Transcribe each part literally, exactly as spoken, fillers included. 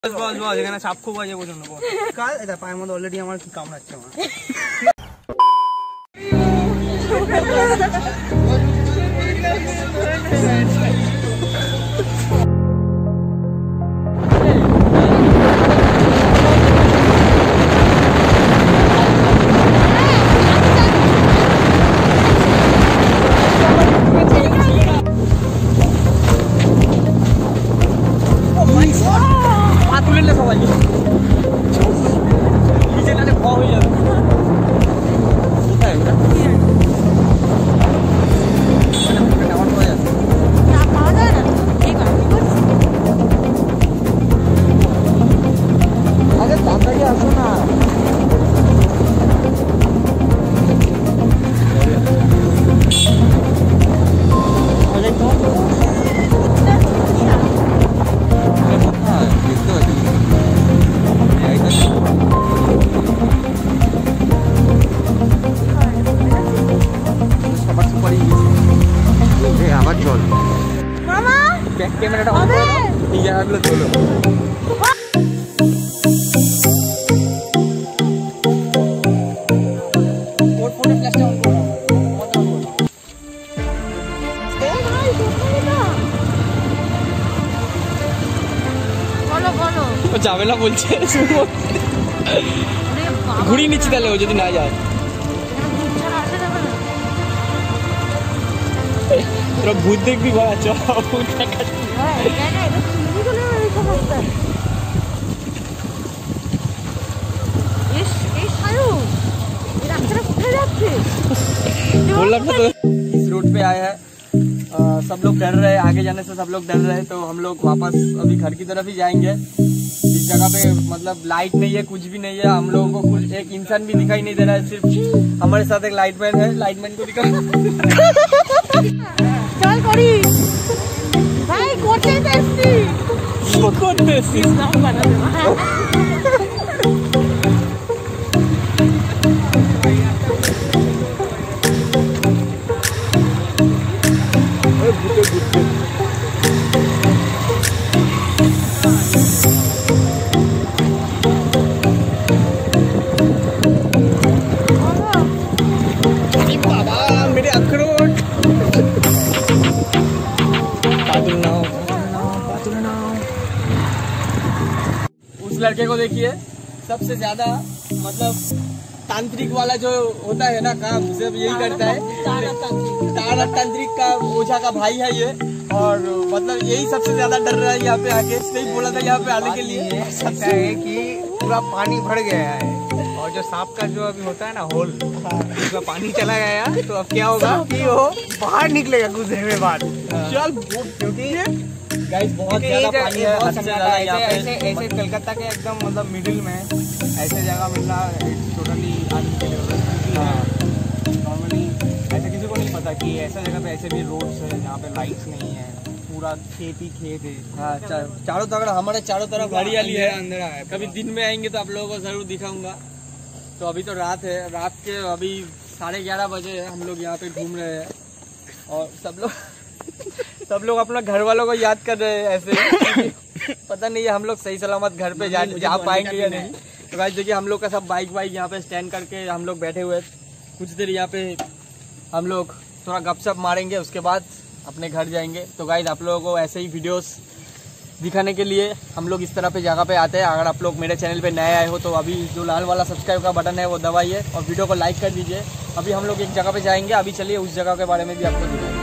বস বস বস এখানে সাপ খুব আছে পছন্দ কর কাল এটা পায়ের মধ্যে অলরেডি আমার কি কামড়াচ্ছে আমার ক্যামেরাটা অন করো এই জায়গাগুলো তোলো ওর ফোনে ফ্ল্যাশটা অন করো এই ভাই বলো বলো ও যাবে না বলছে ঘুরিয়ে নিচ্ছি তাহলে ও যদি না যায় তোরা ভূত দেখবি ভাই চ ভূত দেখাচ্ছি बोलना तो इस रोड पे आया है आ, सब लोग डर रहे हैं आगे जाने से सब लोग डर रहे हैं तो हम लोग वापस अभी घर की तरफ ही जाएंगे इस जगह पे मतलब लाइट नहीं है कुछ भी नहीं है हम लोगों को कुछ एक इंसान भी दिखाई नहीं दे रहा है सिर्फ हमारे साथ एक लाइटमैन है लाइटमैन को दिखा चल करी भाई कोटे टेस्टी कोटे टेस्टी नाम बना दे लड़के को देखिए सबसे ज्यादा मतलब तांत्रिक वाला जो होता है ना काम सिर्फ यही करता है तारा तांत्रिक का ओझा का भाई है ये और मतलब यही सबसे ज्यादा डर रहा है यहाँ पे आके इसलिए बोला था यहाँ पे आने के लिए सबसे है कि पूरा पानी भर गया है और जो सांप का जो अभी होता है ना होल उसमें पानी चला गया तो अब क्या होगा कि वो बाहर निकलेगा कुछ देर में बाद चल क्योंकि गाइस बहुत ज्यादा पानी है बहुत ज्यादा यहाँ पे ऐसे ऐसे कलकत्ता के एकदम मतलब मिडिल में ऐसे जगह मिलना टोटली नॉर्मली ऐसे किसी को नहीं पता कि ऐसा जगह पे ऐसे भी रोड्स है जहाँ पे लाइट्स नहीं है पूरा खेत ही खेत है हाँ चारों तरफ हमारे चारों तरफ हरियाली है अंधेरा है कभी दिन में आएंगे तो आप लोगों को जरूर दिखाऊंगा तो अभी तो रात है रात के अभी साढ़े ग्यारह बजे हम लोग यहाँ पे घूम रहे हैं और सब लोग सब लोग अपना घर वालों को याद कर रहे हैं ऐसे पता नहीं है हम लोग सही सलामत घर पे जा जा पाएंगे या नहीं तो गाइस देखिए हम लोग का सब बाइक वाइक यहाँ पे स्टैंड करके हम लोग बैठे हुए कुछ देर यहाँ पे हम लोग थोड़ा गपशप मारेंगे उसके बाद अपने घर जाएंगे तो गाइस आप लोगों को ऐसे ही वीडियोस दिखाने के लिए हम लोग इस तरह पे जगह पे आते हैं अगर आप लोग मेरे चैनल पे नए आए हो तो अभी जो लाल वाला सब्सक्राइब का बटन है वो दबाइए और वीडियो को लाइक कर दीजिए अभी हम लोग एक जगह पे जाएंगे अभी चलिए उस जगह के बारे में भी आपको दिखाएंगे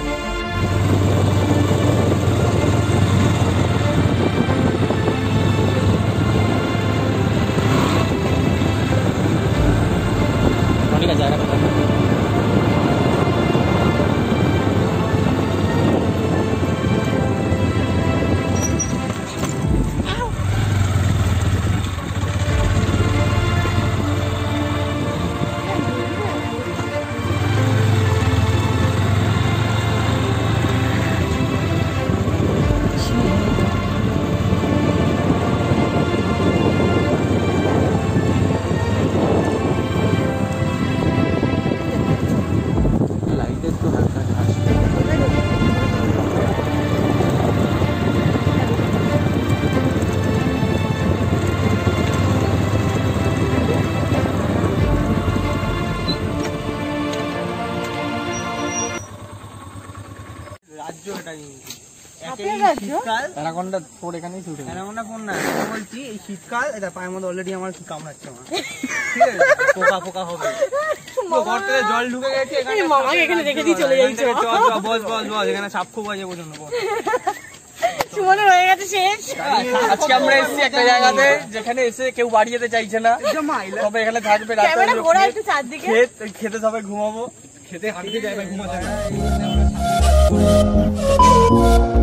ওটাই হাঁপিয়ে যাচ্ছ? শীতকাল অ্যানাকোন্ডা তোর এখানেই ছুটে অ্যানাকোন্ডা ফোন না আমি বলছি এই শীতকাল এটা পায়ের মধ্যে অলরেডি আমার কি কামড়াচ্ছে আমার ঠিক আছে পোকা পোকা হবে তো ঘর থেকে জল ঢুকে গেছে এখানে মামাকে এখানে রেখে দিয়ে চলে যাই চল। চল চল বস বস বস এখানে সাপ খুব বাজে পর্যন্ত বস সুমনের হয়ে গেছে শেষ। আজকে আমরা এসেছি একটা জায়গাতে যেখানে এসে কেউ বাড়ি যেতে চাইছে না, তবে এখানে থাকবে রাতে ক্যামেরা হলো ঘোরা খেত, একটু চারদিকে। খেত খেতে সবাই ঘুমাবো। খেতে হাঁটতে যাই ভাই ঘুমাতে